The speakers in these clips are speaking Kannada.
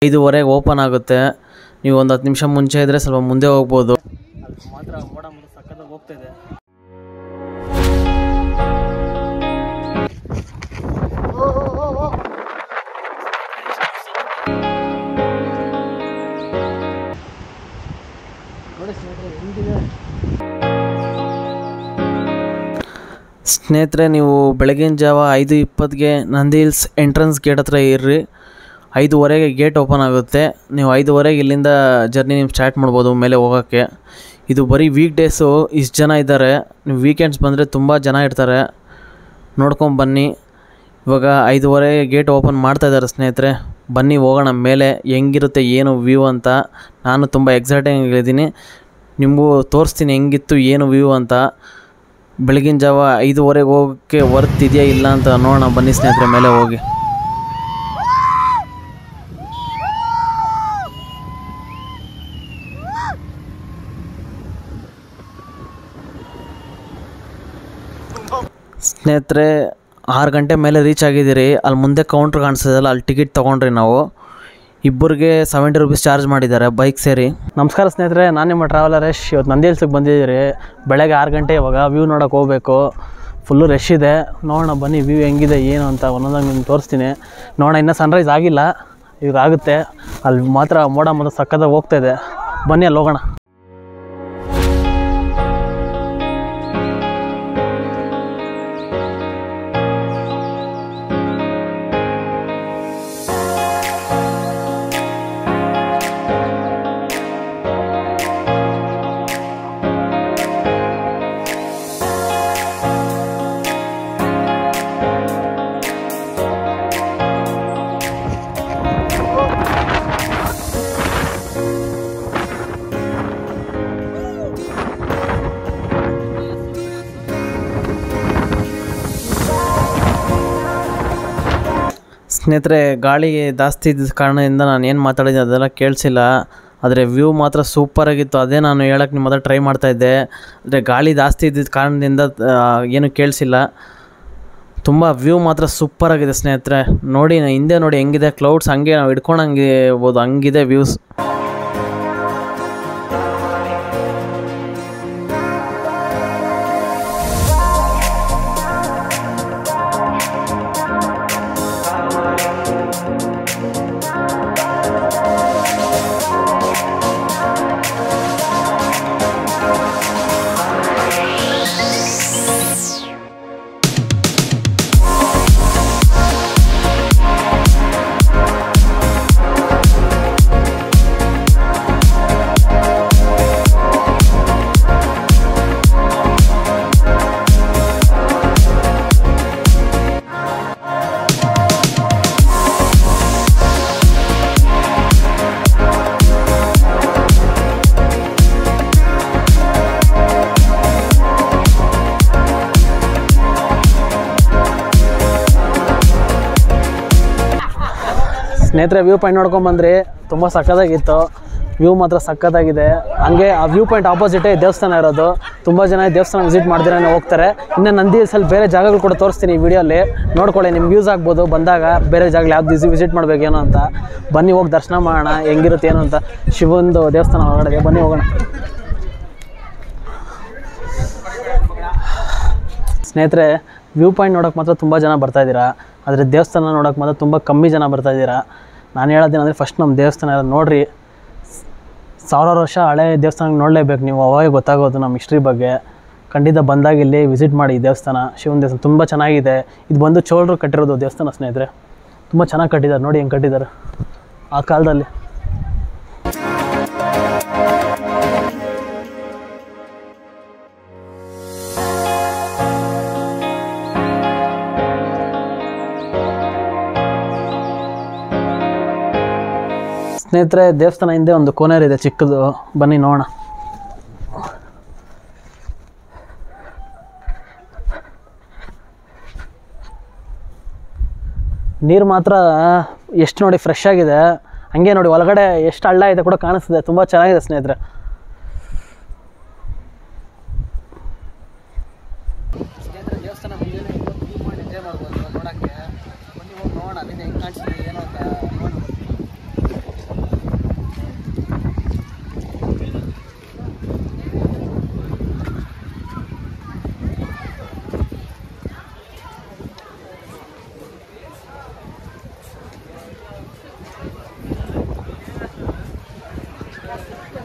5:15 ಓಪನ್ ಆಗುತ್ತೆ. ನೀವು ಒಂದು 10 ನಿಮಿಷ ಮುಂಚೆ ಇದ್ದರೆ ಸ್ವಲ್ಪ ಮುಂದೆ ಹೋಗ್ಬೋದು. ಅಲ್ಲಿ ಮಾತ್ರ ಮೋಡ ಮುಂದೆ ಸಕ್ಕತ್ತಾಗಿ ಹೋಗ್ತಾಯಿದೆ. ಸ್ನೇಹಿತರೆ, ನೀವು ಬೆಳಗಿನ ಜಾವ 5:20ಗೆ ನಂದಿ ಹಿಲ್ಸ್ ಎಂಟ್ರೆನ್ಸ್ ಗೇಟ್ ಹತ್ರ ಇರ್ರಿ. 5:15ಗೆ ಗೇಟ್ ಓಪನ್ ಆಗುತ್ತೆ. ನೀವು 5:15ಗೆ ಇಲ್ಲಿಂದ ಜರ್ನಿ ನೀವು ಸ್ಟಾರ್ಟ್ ಮಾಡ್ಬೋದು ಮೇಲೆ ಹೋಗೋಕ್ಕೆ. ಇದು ಬರೀ ವೀಕ್ ಡೇಸು ಇಷ್ಟು ಜನ ಇದ್ದಾರೆ. ನೀವು ವೀಕೆಂಡ್ಸ್ ಬಂದರೆ ತುಂಬ ಜನ ಇರ್ತಾರೆ, ನೋಡ್ಕೊಂಬನ್ನಿ. ಇವಾಗ 5:15ಗೆ ಗೇಟ್ ಓಪನ್ ಮಾಡ್ತಾಯಿದ್ದಾರೆ ಸ್ನೇಹಿತರೆ. ಬನ್ನಿ ಹೋಗೋಣ ಮೇಲೆ, ಹೆಂಗಿರುತ್ತೆ ಏನು ವ್ಯೂ ಅಂತ. ನಾನು ತುಂಬ ಎಕ್ಸೈಟಿಂಗ್ ಆಗಿದ್ದೀನಿ, ನಿಮಗೂ ತೋರಿಸ್ತೀನಿ ಹೆಂಗಿತ್ತು ಏನು ವ್ಯೂ ಅಂತ. ಬೆಳಗಿನ ಜಾವ 5:15ಗೆ ಹೋಗೋಕ್ಕೆ ವರ್ತ್ ಇದೆಯಾ ಇಲ್ಲ ಅಂತ ನೋಡೋಣ ಬನ್ನಿ ಸ್ನೇಹಿತರೆ, ಮೇಲೆ ಹೋಗಿ. ಸ್ನೇಹಿತರೆ, 6 ಗಂಟೆ ಮೇಲೆ ರೀಚ್ ಆಗಿದ್ದೀರಿ. ಅಲ್ಲಿ ಮುಂದೆ ಕೌಂಟ್ರ್ ಕಾಣಿಸ್ತದಲ್ಲ, ಅಲ್ಲಿ ಟಿಕೆಟ್ ತೊಗೊಂಡ್ರಿ ನಾವು. ಇಬ್ಬರಿಗೆ 70 ರೂಪೀಸ್ ಚಾರ್ಜ್ ಮಾಡಿದ್ದಾರೆ ಬೈಕ್ ಸೇರಿ. ನಮಸ್ಕಾರ ಸ್ನೇಹಿತರೆ, ನಾನು ನಿಮ್ಮ ಟ್ರಾವೆಲರ್ ಯಶ್. ಇವತ್ತು ನಂದಿ ಹಿಲ್ಸಿಗೆ ಬಂದಿದ್ದೀರಿ. ಬೆಳಗ್ಗೆ 6 ಗಂಟೆ. ಇವಾಗ ವ್ಯೂ ನೋಡೋಕೆ ಹೋಗಬೇಕು. ಫುಲ್ಲು ರಶ್ ಇದೆ. ನೋಡೋಣ ಬನ್ನಿ ವ್ಯೂ ಹೆಂಗಿದೆ ಏನು ಅಂತ ಒಂದೊಂದಾಗಿ ನಿಮ್ಗೆ ತೋರಿಸ್ತೀನಿ. ನೋಡೋಣ, ಇನ್ನೂ ಸನ್ರೈಸ್ ಆಗಿಲ್ಲ, ಈಗ ಆಗುತ್ತೆ. ಅಲ್ಲಿ ಮಾತ್ರ ಮೋಡ ಮಾತ್ರ ಸಕ್ಕತ್ತಾಗಿ ಹೋಗ್ತಾಯಿದೆ. ಬನ್ನಿ ಅಲ್ಲಿ ಹೋಗೋಣ. ಸ್ನೇಹಿತರೆ, ಗಾಳಿ ಜಾಸ್ತಿ ಇದ್ದ ಕಾರಣದಿಂದ ನಾನು ಏನು ಮಾತಾಡಿದ್ದೆ ಅದೆಲ್ಲ ಕೇಳಿಸಿಲ್ಲ. ಆದರೆ ವ್ಯೂ ಮಾತ್ರ ಸೂಪರಾಗಿತ್ತು. ಅದೇ ನಾನು ಹೇಳೋಕ್ಕೆ ನಿಮ್ಮ ಹತ್ರ ಟ್ರೈ ಮಾಡ್ತಾಯಿದ್ದೆ. ಆದರೆ ಗಾಳಿ ಜಾಸ್ತಿ ಇದ್ದಿದ್ದ ಕಾರಣದಿಂದ ಏನು ಕೇಳಿಸಿಲ್ಲ. ತುಂಬ ವ್ಯೂ ಮಾತ್ರ ಸೂಪರಾಗಿದೆ ಸ್ನೇಹಿತರೆ. ನೋಡಿ, ಹಿಂದೆ ನೋಡಿ ಹೆಂಗಿದೆ ಕ್ಲೌಡ್ಸ್, ಹಂಗೆ ನಾವು ಹಿಡ್ಕೊಂಡಂಗೆ ಇರ್ಬೋದು, ಹಂಗಿದೆ ವ್ಯೂಸ್. ಸ್ನೇಹಿತರೆ, ವ್ಯೂ ಪಾಯಿಂಟ್ ನೋಡ್ಕೊಂಬಂದ್ರಿ. ತುಂಬ ಸಕ್ಕತ್ತಾಗಿತ್ತು. ವ್ಯೂ ಮಾತ್ರ ಸಕ್ಕತ್ತಾಗಿದೆ. ಹಂಗೆ ಆ ವ್ಯೂ ಪಾಯಿಂಟ್ ಆಪೋಸಿಟೇ ದೇವಸ್ಥಾನ ಇರೋದು. ತುಂಬ ಜನ ದೇವಸ್ಥಾನ ವಿಸಿಟ್ ಮಾಡ್ದಿರಾನೆ ಹೋಗ್ತಾರೆ. ಇನ್ನು ನಂದಿ ಹಿಲ್ಸಲ್ಲಿ ಬೇರೆ ಜಾಗಗಳು ಕೂಡ ತೋರಿಸ್ತೀನಿ ಈ ವಿಡಿಯೋಲಿ, ನೋಡ್ಕೊಳ್ಳಿ. ನಿಮ್ಗೆ ಯೂಸ್ ಆಗ್ಬೋದು ಬಂದಾಗ ಬೇರೆ ಜಾಗಗಳು ಯಾವ್ದು ವಿಸಿಟ್ ಮಾಡಬೇಕೇನೋ ಅಂತ. ಬನ್ನಿ ಹೋಗಿ ದರ್ಶನ ಮಾಡೋಣ ಹೆಂಗಿರುತ್ತೆ ಏನು ಅಂತ. ಶಿವಂದು ದೇವಸ್ಥಾನ ಒಳಗಡೆ ಬನ್ನಿ ಹೋಗೋಣ. ಸ್ನೇಹಿತರೆ, ವ್ಯೂ ಪಾಯಿಂಟ್ ನೋಡೋಕೆ ಮಾತ್ರ ತುಂಬ ಜನ ಬರ್ತಾಯಿದ್ದೀರಾ, ಆದರೆ ದೇವಸ್ಥಾನ ನೋಡೋಕೆ ಮಾತ್ರ ತುಂಬ ಕಮ್ಮಿ ಜನ ಬರ್ತಾಯಿದ್ದೀರಾ. ನಾನು ಹೇಳೋದೇನೆಂದರೆ, ಫಸ್ಟ್ ನಮ್ಮ ದೇವಸ್ಥಾನ ಎಲ್ಲ ನೋಡಿರಿ. 1000 ವರ್ಷ ಹಳೆ ದೇವಸ್ಥಾನಕ್ಕೆ ನೋಡಲೇಬೇಕು ನೀವು, ಅವಾಗ ಗೊತ್ತಾಗೋದು ನಮ್ಮ ಹಿಸ್ಟ್ರಿ ಬಗ್ಗೆ. ಖಂಡಿತ ಬಂದಾಗ ಇಲ್ಲಿ ವಿಸಿಟ್ ಮಾಡಿ. ಈ ದೇವಸ್ಥಾನ, ಶಿವನ ದೇವಸ್ಥಾನ ತುಂಬ ಚೆನ್ನಾಗಿದೆ. ಇದು ಬಂದು ಚೋಳರು ಕಟ್ಟಿರೋದು ದೇವಸ್ಥಾನ ಸ್ನೇಹಿತರೆ. ತುಂಬ ಚೆನ್ನಾಗಿ ಕಟ್ಟಿದ್ದಾರೆ, ನೋಡಿ ಹೆಂಗೆ ಕಟ್ಟಿದ್ದಾರೆ ಆ ಕಾಲದಲ್ಲಿ. ಸ್ನೇಹಿತರೆ, ದೇವಸ್ಥಾನ ಹಿಂದೆ ಒಂದು ಕೋನೇರಿದೆ ಚಿಕ್ಕದು, ಬನ್ನಿ ನೋಡೋಣ. ನೀರು ಮಾತ್ರ ಎಷ್ಟು ನೋಡಿ ಫ್ರೆಶ್ ಆಗಿದೆ. ಹಂಗೆ ನೋಡಿ ಒಳಗಡೆ ಎಷ್ಟು ಹಳ್ಳ ಇದೆ ಕೂಡ ಕಾಣಿಸ್ತಿದೆ. ತುಂಬ ಚೆನ್ನಾಗಿದೆ ಸ್ನೇಹಿತರೆ. ದೇವಸ್ಥಾನ ಎಂಜಾಯ್ ಮಾಡ್ಬೋದು ನೋಡೋಕ್ಕೆ. ಬನ್ನಿ ಹೋಗಿ ನೋಡೋಣ, ಅಲ್ಲಿಂದ ಹೆಂಗೆ ಕಾಣಿಸ್ತಿದೆ ಏನೋ ಅಂತ.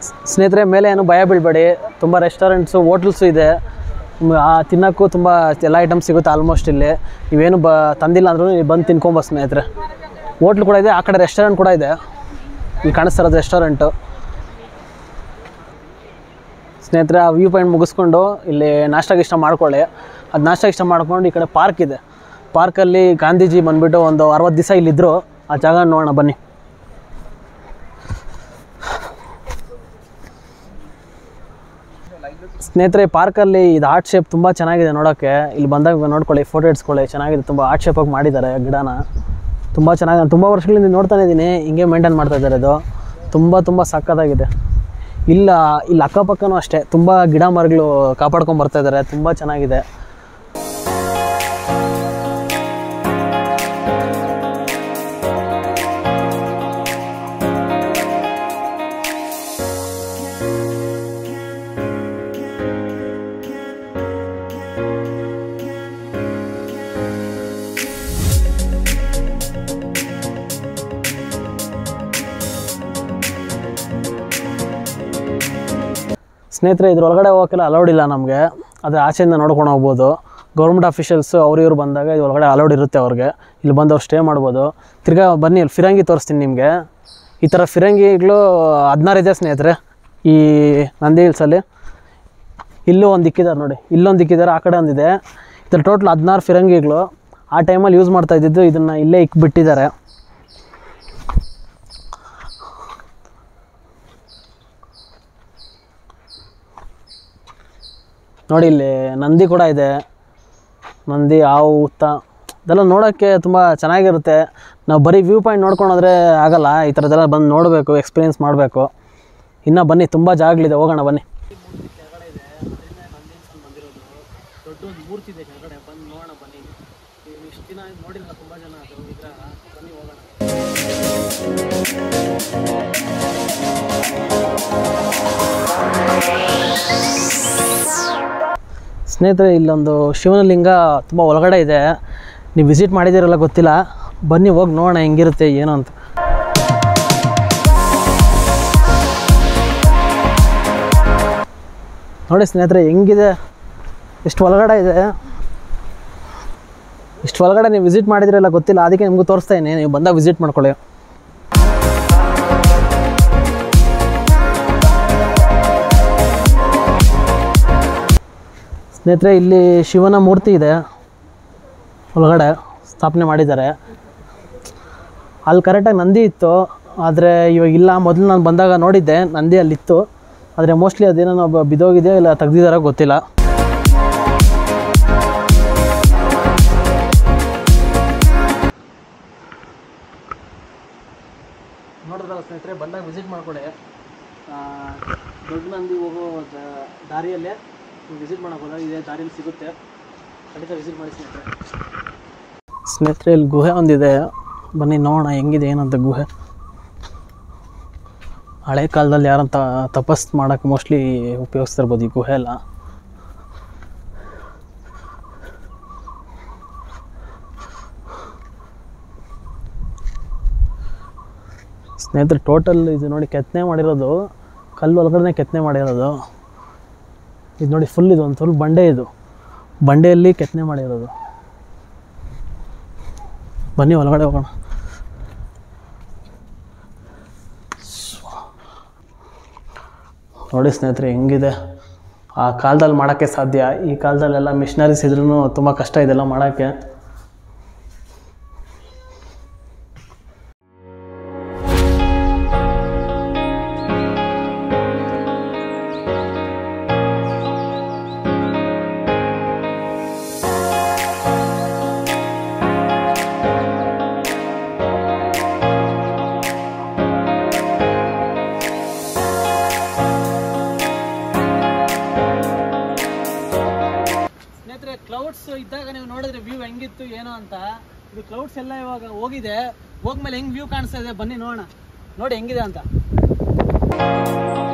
ಸ್ನೇಹಿತರೆ, ಮೇಲೆ ಏನು ಭಯ ಬೀಳಬೇಡಿ, ತುಂಬ ರೆಸ್ಟೋರೆಂಟ್ಸು ಹೋಟ್ಲ್ಸು ಇದೆ, ತಿನ್ನೋಕ್ಕೂ ತುಂಬ ಎಲ್ಲ ಐಟಮ್ಸ್ ಸಿಗುತ್ತೆ ಆಲ್ಮೋಸ್ಟ್. ಇಲ್ಲಿ ನೀವೇನು ತಂದಿಲ್ಲ ಅಂದ್ರೂ ನೀವು ಬಂದು ತಿನ್ಕೊಂಬೋದು ಸ್ನೇಹಿತರೆ. ಹೋಟ್ಲು ಕೂಡ ಇದೆ, ಆ ಕಡೆ ರೆಸ್ಟೋರೆಂಟ್ ಕೂಡ ಇದೆ. ಇಲ್ಲಿ ಕಾಣಿಸ್ತಿರೋದು ರೆಸ್ಟೋರೆಂಟು. ಸ್ನೇಹಿತರೆ, ಆ ವ್ಯೂ ಪಾಯಿಂಟ್ ಮುಗಿಸ್ಕೊಂಡು ಇಲ್ಲಿ ನಾಷ್ಟ ಮಾಡ್ಕೊಳ್ಳಿ. ಅದು ನಾಷ್ಟ ಮಾಡ್ಕೊಂಡು ಈ ಕಡೆ ಪಾರ್ಕ್ ಇದೆ. ಪಾರ್ಕಲ್ಲಿ ಗಾಂಧೀಜಿ ಬಂದುಬಿಟ್ಟು ಒಂದು 60 ದಿವಸ ಇಲ್ಲಿದ್ದರು. ಆ ಜಾಗ ನೋಡೋಣ ಬನ್ನಿ. ಸ್ನೇಹಿತರೆ, ಪಾರ್ಕಲ್ಲಿ ಇದು ಆರ್ಟ್ ಶೇಪ್ ತುಂಬ ಚೆನ್ನಾಗಿದೆ ನೋಡೋಕ್ಕೆ. ಇಲ್ಲಿ ಬಂದಾಗ ನೋಡ್ಕೊಳ್ಳಿ, ಫೋಟೋ ಇಡ್ಸ್ಕೊಳ್ಳಿ, ಚೆನ್ನಾಗಿದೆ. ತುಂಬ ಆರ್ಟ್ ಶೇಪಾಗಿ ಮಾಡಿದ್ದಾರೆ ಗಿಡನ, ತುಂಬ ಚೆನ್ನಾಗಿ. ನಾನು ತುಂಬ ವರ್ಷಗಳಿಂದ ನೋಡ್ತಾನೆ ಇದ್ದೀನಿ, ಹಿಂಗೆ ಮೇಂಟೈನ್ ಮಾಡ್ತಾ ಇದ್ದಾರೆ. ಇದು ತುಂಬ ಸಕ್ಕತ್ತಾಗಿದೆ. ಇಲ್ಲಿ ಅಕ್ಕಪಕ್ಕನೂ ಅಷ್ಟೇ ತುಂಬ ಗಿಡ ಮರಗಳು ಕಾಪಾಡ್ಕೊಂಡು ಬರ್ತಾಯಿದ್ದಾರೆ, ತುಂಬ ಚೆನ್ನಾಗಿದೆ. ಸ್ನೇಹಿತರೆ, ಇದ್ರೊಳಗಡೆ ಹೋಗೋಕ್ಕೆಲ್ಲ ಅಲೌಡ್ ಇಲ್ಲ ನಮಗೆ, ಆದರೆ ಆಚೆಯಿಂದ ನೋಡ್ಕೊಂಡು ಹೋಗ್ಬೋದು. ಗೌರ್ಮೆಂಟ್ ಆಫೀಷಿಯಲ್ಸು ಇವ್ರು ಬಂದಾಗ ಇದು ಒಳಗಡೆ ಅಲೌಡ್ ಇರುತ್ತೆ ಅವ್ರಿಗೆ. ಇಲ್ಲಿ ಬಂದು ಅವ್ರು ಸ್ಟೇ ಮಾಡ್ಬೋದು. ತಿರ್ಗಾ ಬನ್ನಿ, ಇಲ್ಲಿ ಫಿರಂಗಿ ತೋರಿಸ್ತೀನಿ ನಿಮಗೆ. ಈ ಥರ ಫಿರಂಗಿಗಳು 16 ಇದೆ ಸ್ನೇಹಿತರೆ ಈ ನಂದಿ ಹಿಲ್ಸಲ್ಲಿ. ಇಲ್ಲೂ ಒಂದು ಇಕ್ಕಿದ್ದಾರೆ ನೋಡಿ, ಇಲ್ಲೊಂದು ಇಕ್ಕಿದ್ದಾರೆ, ಆ ಕಡೆ ಒಂದಿದೆ. ಈ ಥರ ಟೋಟಲ್ 16 ಫಿರಂಗಿಗಳು ಆ ಟೈಮಲ್ಲಿ ಯೂಸ್ ಮಾಡ್ತಾ ಇದ್ದಿದ್ದು. ಇದನ್ನು ಇಲ್ಲೇ ಇಕ್ಬಿಟ್ಟಿದ್ದಾರೆ. ನೋಡಿ, ಇಲ್ಲಿ ನಂದಿ ಕೂಡ ಇದೆ. ನಂದಿ, ಹಾವು, ಹುತ್ತ ಇದೆಲ್ಲ ನೋಡೋಕ್ಕೆ ತುಂಬ ಚೆನ್ನಾಗಿರುತ್ತೆ. ನಾವು ಬರೀ ವ್ಯೂ ಪಾಯಿಂಟ್ ನೋಡ್ಕೊಂಡೋದ್ರೆ ಆಗಲ್ಲ, ಈ ಥರದ್ದೆಲ್ಲ ಬಂದು ನೋಡಬೇಕು, ಎಕ್ಸ್ಪೀರಿಯೆನ್ಸ್ ಮಾಡಬೇಕು. ಇನ್ನೂ ಬನ್ನಿ, ತುಂಬ ಜಾಗಗಳಿದೆ, ಹೋಗೋಣ ಬನ್ನಿ. ಕೆಳಗಡೆ ಇದೆ, ದೊಡ್ಡ ಒಂದು ಮೂರ್ತಿ ಇದೆ ಕೆಳಗಡೆ, ಬಂದು ನೋಡೋಣ ಬನ್ನಿ. ಇಷ್ಟು ದಿನ ನೋಡಿಲ್ಲ ತುಂಬ ಜನ ಅದು ವಿಗ್ರಹ. ಬನ್ನಿ ಹೋಗೋಣ. ಸ್ನೇಹಿತರೆ, ಇಲ್ಲೊಂದು ಶಿವನ ಲಿಂಗ ತುಂಬ ಒಳಗಡೆ ಇದೆ. ನೀವು ವಿಸಿಟ್ ಮಾಡಿದ್ದೀರಲ್ಲ ಗೊತ್ತಿಲ್ಲ, ಬನ್ನಿ ಹೋಗಿ ನೋಡೋಣ ಹೆಂಗಿರುತ್ತೆ ಏನು ಅಂತ. ನೋಡಿ ಸ್ನೇಹಿತರೆ, ಹೆಂಗಿದೆ, ಎಷ್ಟು ಒಳಗಡೆ ಇದೆ. ಇಷ್ಟು ಒಳಗಡೆ ನೀವು ವಿಸಿಟ್ ಮಾಡಿದಿರಲ್ಲ ಗೊತ್ತಿಲ್ಲ, ಅದಕ್ಕೆ ನಿಮಗೂ ತೋರಿಸ್ತಾ ಇದ್ದೀನಿ, ನೀವು ಬಂದಾಗ ವಿಸಿಟ್ ಮಾಡ್ಕೊಳ್ಳಿ. ಸ್ನೇಹಿತರೆ, ಇಲ್ಲಿ ಶಿವನ ಮೂರ್ತಿ ಇದೆ, ಒಳಗಡೆ ಸ್ಥಾಪನೆ ಮಾಡಿದ್ದಾರೆ. ಅಲ್ಲಿ ಕರೆಕ್ಟಾಗಿ ನಂದಿ ಇತ್ತು, ಆದರೆ ಇವಾಗ ಇಲ್ಲ. ಮೊದಲು ನಾನು ಬಂದಾಗ ನೋಡಿದ್ದೆ ನಂದಿ ಅಲ್ಲಿತ್ತು, ಆದರೆ ಮೋಸ್ಟ್ಲಿ ಅದೇನೋ ಬಿದ್ದೋಗಿದೆ, ಇಲ್ಲ ತೆಗ್ದಿದ್ದಾರೋ ಗೊತ್ತಿಲ್ಲ. ನೋಡಿದ್ರಲ್ಲ ಸ್ನೇಹಿತರೆ, ಬಂದಾಗ ವಿಸಿಟ್ ಮಾಡ್ಕೊಳ್ಳಿ. ದೊಡ್ಡ ನಂದಿ ಹೋಗೋ ದಾರಿಯಲ್ಲೇ ವಿಸಿಟ್ ಮಾಡೋಕ್ಕೋದಾಗ ಇದೇ ದಾರಿಯಲ್ಲಿ ಸಿಗುತ್ತೆ, ಖಂಡಿತ ವಿಸಿಟ್ ಮಾಡಿ ಸ್ನೇಹಿತರೆ. ಸ್ನೇಹಿತರೆ, ಇಲ್ಲಿ ಗುಹೆ ಒಂದಿದೆ, ಬನ್ನಿ ನೋಡೋಣ ಹೆಂಗಿದೆ ಏನಂತ ಗುಹೆ. ಹಳೆ ಕಾಲದಲ್ಲಿ ಯಾರಂತ ತಪಸ್ ಮಾಡೋಕ್ಕೆ ಮೋಸ್ಟ್ಲಿ ಉಪಯೋಗಿಸ್ತಿರ್ಬೋದು ಈ ಗುಹೆ ಎಲ್ಲ. ಸ್ನೇಹಿತರೆ, ಟೋಟಲ್ ಇದು ನೋಡಿ ಕೆತ್ತನೆ ಮಾಡಿರೋದು, ಕಲ್ಲು ಒಳಗಡೆ ಕೆತ್ತನೆ ಮಾಡಿರೋದು. ಇದು ನೋಡಿ, ಫುಲ್ ಇದು ಒಂದು ಫುಲ್ ಬಂಡೆ, ಇದು ಬಂಡೆಯಲ್ಲಿ ಕೆತ್ತನೆ ಮಾಡಿರೋದು. ಬನ್ನಿ ಒಳಗಡೆ ಹೋಗೋಣ. ನೋಡಿ ಸ್ನೇಹಿತರೆ, ಹೆಂಗಿದೆ. ಆ ಕಾಲದಲ್ಲಿ ಮಾಡೋಕ್ಕೆ ಸಾಧ್ಯ, ಈ ಕಾಲದಲ್ಲೆಲ್ಲ ಮಿಷನರೀಸ್ ಇದ್ರೂ ತುಂಬ ಕಷ್ಟ ಇದೆಲ್ಲ ಮಾಡೋಕ್ಕೆ. ಕ್ಲೌಡ್ಸ್ ಇದ್ದಾಗ ನೀವು ನೋಡಿದ್ರೆ ವ್ಯೂ ಹೆಂಗಿತ್ತು ಏನೋ ಅಂತ. ಇದು ಕ್ಲೌಡ್ಸ್ ಎಲ್ಲ ಇವಾಗ ಹೋಗಿದೆ, ಹೋಗ್ಮೇಲೆ ಹೆಂಗ್ ವ್ಯೂ ಕಾಣಿಸ್ತಾ ಇದೆ ಬನ್ನಿ ನೋಡೋಣ. ನೋಡಿ ಹೆಂಗಿದೆ ಅಂತ.